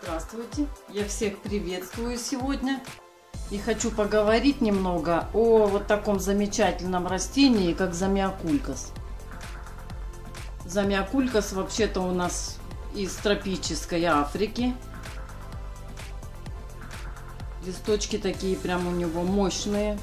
Здравствуйте! Я всех приветствую сегодня и хочу поговорить немного о вот таком замечательном растении, как замиокулькас. Замиокулькас вообще-то у нас из тропической Африки. Листочки такие прям у него мощные.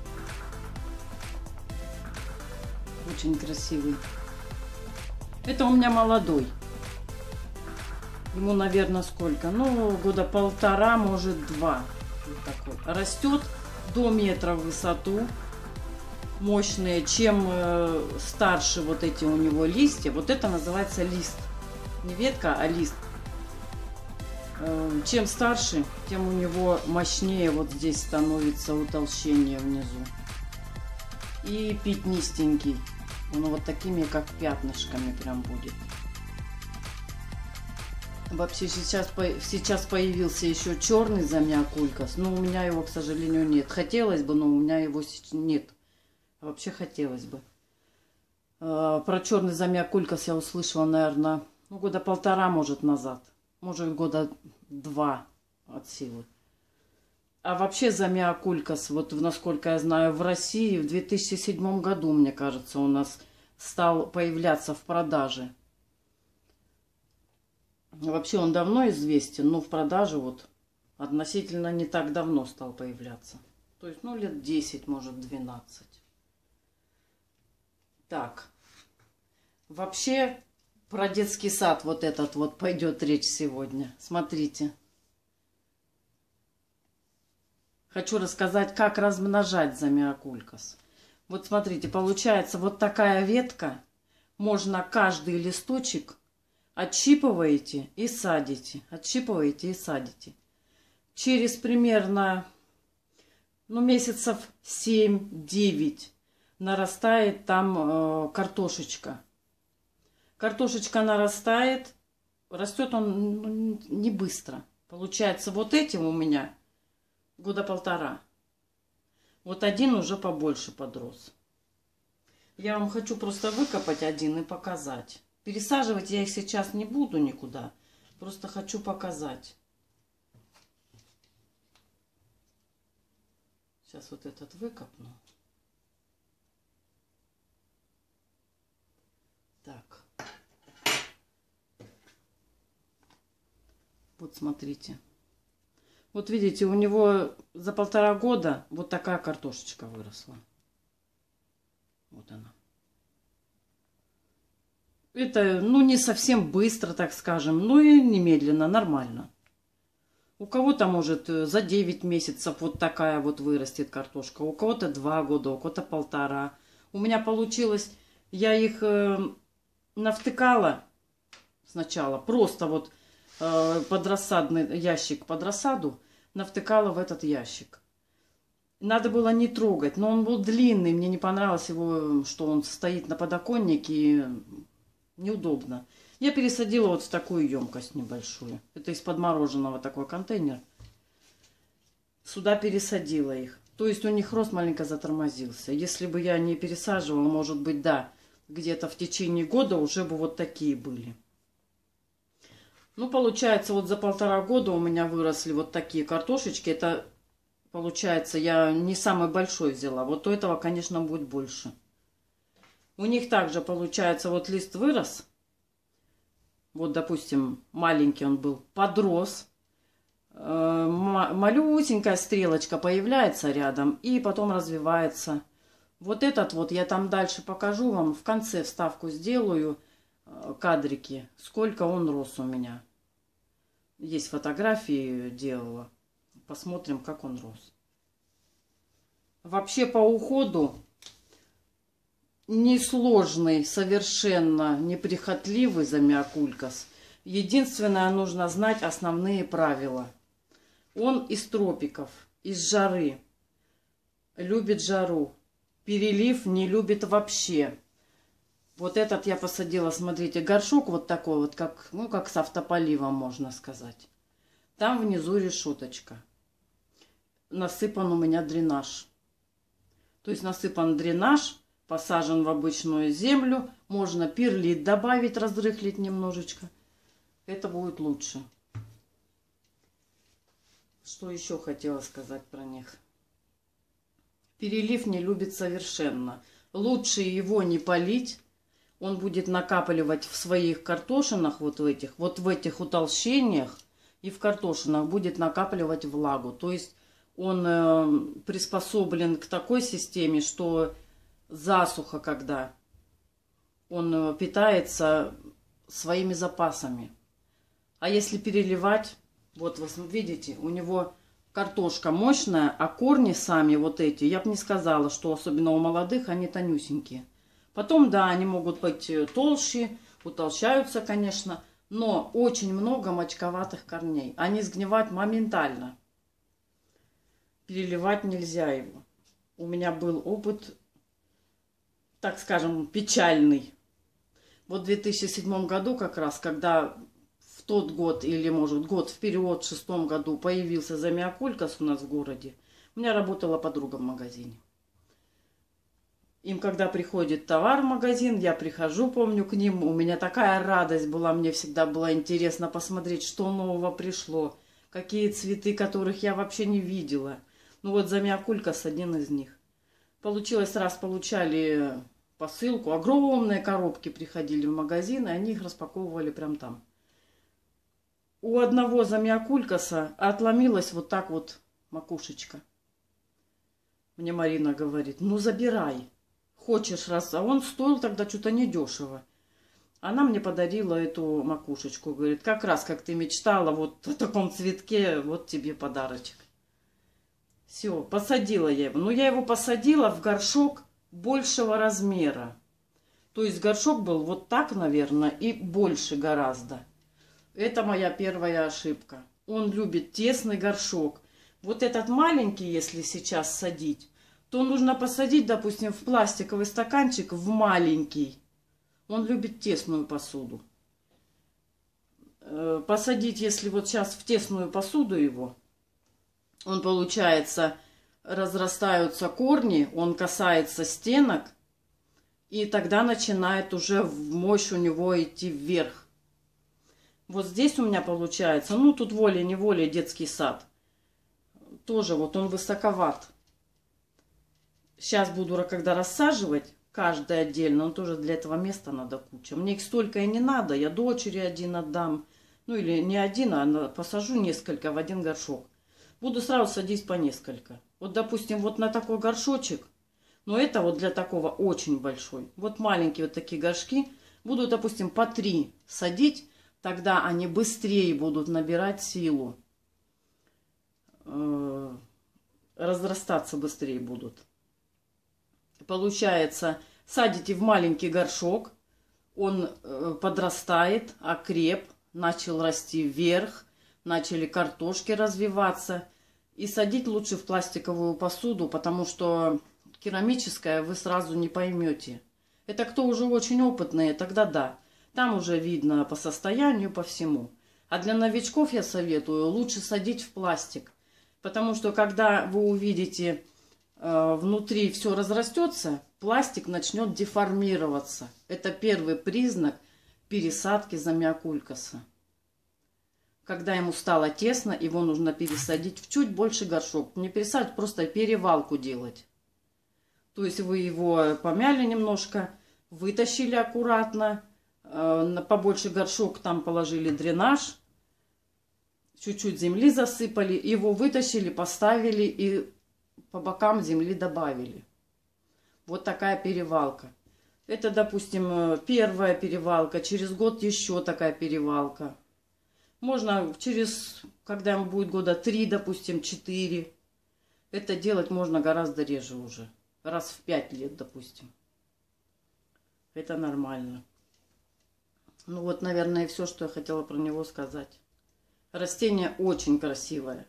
Очень красивый. Это у меня молодой. Ему, наверное, сколько? Ну, года полтора, может, два. Вот такой. Растет до метра в высоту. Мощные. Чем старше вот эти у него листья, вот это называется лист. Не ветка, а лист. Чем старше, тем у него мощнее вот здесь становится утолщение внизу. И пятнистенький. Он вот такими, как пятнышками прям будет. Вообще сейчас появился еще черный замиокулькас, но у меня его, к сожалению, нет. Хотелось бы, но у меня его нет. Вообще хотелось бы. Про черный замиокулькас я услышала, наверное, года полтора, может, назад. Может, года два от силы. А вообще замиокулькас, вот насколько я знаю, в России в 2007 году, мне кажется, у нас стал появляться в продаже. Вообще он давно известен, но в продаже вот относительно не так давно стал появляться. То есть, ну, лет 10, может, 12. Так. Вообще, про детский сад вот этот вот пойдет речь сегодня. Смотрите. Хочу рассказать, как размножать замиокулькас. Вот смотрите, получается вот такая ветка. Можно каждый листочек отщипываете и садите. Отщипываете и садите. Через примерно месяцев 7-9 нарастает там картошечка. Картошечка нарастает. Растет он не быстро. Получается, вот этим у меня года полтора. Вот один уже побольше подрос. Я вам хочу просто выкопать один и показать. Пересаживать я их сейчас не буду никуда. Просто хочу показать. Сейчас вот этот выкопну. Так. Вот смотрите. Вот видите, у него за полтора года вот такая картошечка выросла. Вот она. Это, не совсем быстро, так скажем, но и немедленно, нормально. У кого-то, может, за 9 месяцев вот такая вот вырастет картошка. У кого-то 2 года, у кого-то полтора. У меня получилось, я их навтыкала сначала. Просто вот под рассадный ящик, под рассаду навтыкала в этот ящик. Надо было не трогать, но он был длинный. Мне не понравилось его, что он стоит на подоконнике и неудобно. Я пересадила вот в такую емкость небольшую. Это из-под мороженого такой контейнер. Сюда пересадила их. То есть у них рост маленько затормозился. Если бы я не пересаживала, может быть, да, где-то в течение года уже бы вот такие были. Ну, получается, вот за полтора года у меня выросли вот такие картошечки. Это, получается, я не самый большой взяла. Вот у этого, конечно, будет больше. У них также, получается, вот лист вырос. Вот, допустим, маленький он был, подрос. Малюсенькая стрелочка появляется рядом и потом развивается. Вот этот вот я там дальше покажу вам. В конце вставку сделаю, кадрики, сколько он рос у меня. Есть фотографии, делала. Посмотрим, как он рос. Вообще по уходу несложный, совершенно неприхотливый замиокулькас. Единственное, нужно знать основные правила. Он из тропиков, из жары. Любит жару. Перелив не любит вообще. Вот этот я посадила, смотрите, горшок вот такой вот, как с автополивом, можно сказать. Там внизу решеточка. Насыпан у меня дренаж. То есть насыпан дренаж, посажен в обычную землю. Можно перлит добавить, разрыхлить немножечко. Это будет лучше. Что еще хотела сказать про них? Перелив не любит совершенно. Лучше его не полить. Он будет накапливать в своих картошинах, вот в этих утолщениях, и в картошинах будет накапливать влагу. То есть он приспособлен к такой системе, что засуха, когда он питается своими запасами. А если переливать, вот вы видите, у него картошка мощная, а корни сами вот эти, я бы не сказала, что особенно у молодых они тонюсенькие. Потом, да, они могут быть толще, утолщаются, конечно, но очень много мочковатых корней. Они сгнивают моментально. Переливать нельзя его. У меня был опыт, так скажем, печальный. Вот в 2007 году как раз, когда в тот год, или может год вперед, в 2006 году появился замиокулькас у нас в городе, у меня работала подруга в магазине. Им, когда приходит товар в магазин, я прихожу, помню, к ним, у меня такая радость была, мне всегда было интересно посмотреть, что нового пришло, какие цветы, которых я вообще не видела. Ну вот замиокулькас один из них. Получилось, раз получали посылку, огромные коробки приходили в магазин, и они их распаковывали прям там. У одного замиокулькаса отломилась вот так вот макушечка. Мне Марина говорит, ну забирай. Хочешь раз, а он стоил тогда что-то недешево. Она мне подарила эту макушечку, говорит, как раз как ты мечтала, вот в таком цветке, вот тебе подарочек. Все, посадила я его. Но я его посадила в горшок большего размера. То есть горшок был вот так, наверное, и больше гораздо. Это моя первая ошибка. Он любит тесный горшок. Вот этот маленький, если сейчас садить, то нужно посадить, допустим, в пластиковый стаканчик в маленький. Он любит тесную посуду. Посадить, если вот сейчас в тесную посуду его, он, получается, разрастаются корни, он касается стенок, и тогда начинает уже в мощь у него идти вверх. Вот здесь у меня получается, ну тут волей-неволей детский сад. Тоже вот он высоковат. Сейчас буду, когда рассаживать, каждый отдельно, он тоже для этого места надо куча. Мне их столько и не надо, я дочери один отдам. Ну или не один, а посажу несколько в один горшок. Буду сразу садить по несколько. Вот, допустим, вот на такой горшочек, но это вот для такого очень большой. Вот маленькие вот такие горшки, буду, допустим, по 3 садить, тогда они быстрее будут набирать силу. Разрастаться быстрее будут. Получается, садите в маленький горшок, он подрастает, окреп, начал расти вверх, начали картошки развиваться. И садить лучше в пластиковую посуду, потому что керамическая вы сразу не поймете. Это кто уже очень опытные, тогда да. Там уже видно по состоянию, по всему. А для новичков я советую лучше садить в пластик. Потому что когда вы увидите внутри все разрастется, пластик начнет деформироваться. Это первый признак пересадки замиокулькаса. Когда ему стало тесно, его нужно пересадить в чуть больше горшок. Не пересадить, просто перевалку делать. То есть вы его помяли немножко, вытащили аккуратно, побольше горшок там положили дренаж, чуть-чуть земли засыпали, его вытащили, поставили и по бокам земли добавили. Вот такая перевалка. Это, допустим, первая перевалка, через год еще такая перевалка. Можно через, когда ему будет года 3, допустим, 4. Это делать можно гораздо реже уже. Раз в 5 лет, допустим. Это нормально. Ну вот, наверное, и все, что я хотела про него сказать. Растение очень красивое.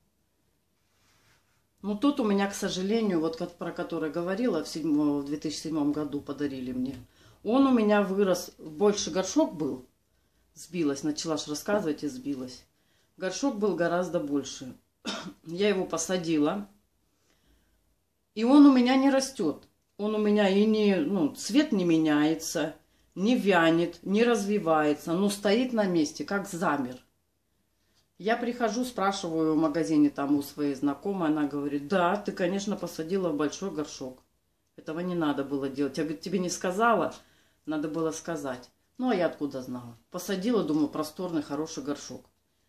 Ну тут у меня, к сожалению, вот про который говорила, в 2007 году подарили мне. Он у меня вырос, больше горшок был. Сбилась, начала ж рассказывать и сбилась. Горшок был гораздо больше. Я его посадила. И он у меня не растет. Он у меня и не, ну, цвет не меняется, не вянет, не развивается. Но стоит на месте, как замер. Я прихожу, спрашиваю в магазине там у своей знакомой, она говорит, да, ты, конечно, посадила в большой горшок. Этого не надо было делать. Я, говорю, тебе не сказала, надо было сказать. Ну, а я откуда знала? Посадила, думаю, просторный, хороший горшок.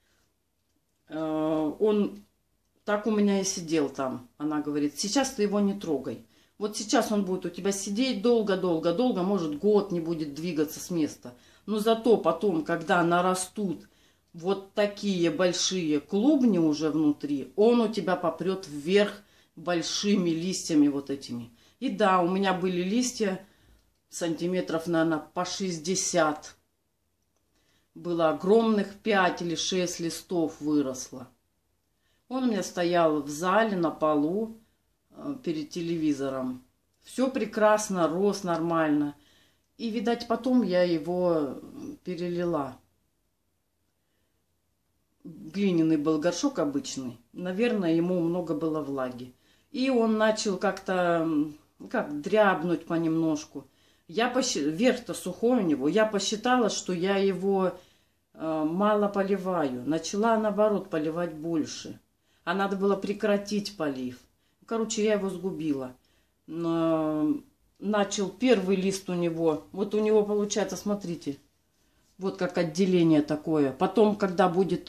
Он так у меня и сидел там. Она говорит, сейчас ты его не трогай. Вот сейчас он будет у тебя сидеть долго-долго-долго, может, год не будет двигаться с места. Но зато потом, когда нарастут вот такие большие клубни уже внутри, он у тебя попрет вверх большими листьями вот этими. И да, у меня были листья сантиметров, наверное, по 60. Было огромных 5 или 6 листов выросло. Он у меня стоял в зале, на полу, перед телевизором. Все прекрасно, рос нормально. И, видать, потом я его перелила. Глиняный был горшок обычный. Наверное, ему много было влаги. И он начал как-то, как дрябнуть понемножку. Верх-то сухой у него. Я посчитала, что я его мало поливаю. Начала, наоборот, поливать больше. А надо было прекратить полив. Короче, я его сгубила. Начал первый лист у него. Вот у него получается, смотрите, вот как отделение такое. Потом, когда будет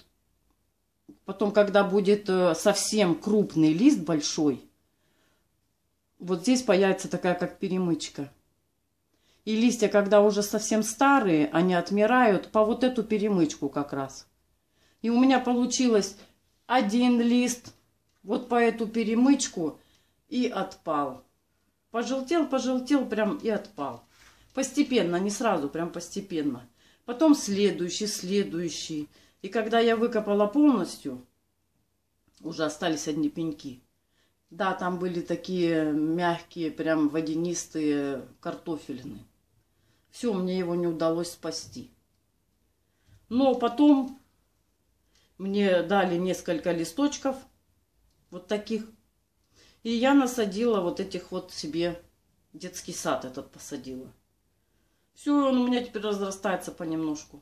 совсем крупный лист большой, вот здесь появится такая, как перемычка. И листья, когда уже совсем старые, они отмирают по вот эту перемычку как раз. И у меня получилось один лист вот по эту перемычку и отпал. Пожелтел, прям и отпал. Постепенно, не сразу, прям постепенно. Потом следующий. И когда я выкопала полностью, уже остались одни пеньки. Да, там были такие мягкие, прям водянистые картофелины. Все, мне его не удалось спасти. Но потом мне дали несколько листочков, вот таких. И я насадила вот этих вот себе, детский сад этот посадила. Все, он у меня теперь разрастается понемножку.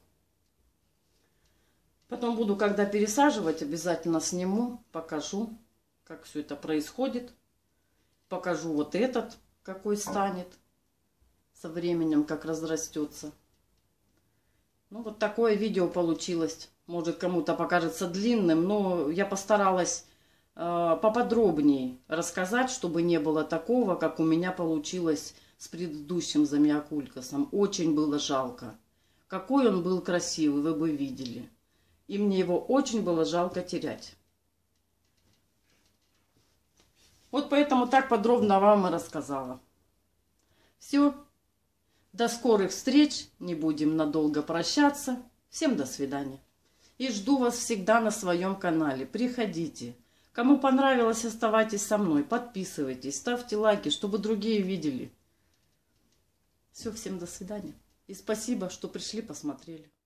Потом буду, когда пересаживать, обязательно сниму, покажу, как все это происходит. Покажу вот этот, какой станет со временем, как разрастется. Ну, вот такое видео получилось. Может, кому-то покажется длинным, но я постаралась поподробнее рассказать, чтобы не было такого, как у меня получилось с предыдущим замиокулькасом. Очень было жалко. Какой он был красивый, вы бы видели. И мне его очень было жалко терять. Вот поэтому так подробно вам и рассказала. Все. До скорых встреч. Не будем надолго прощаться. Всем до свидания. И жду вас всегда на своем канале. Приходите. Кому понравилось, оставайтесь со мной. Подписывайтесь, ставьте лайки, чтобы другие видели. Все, всем до свидания. И спасибо, что пришли, посмотрели.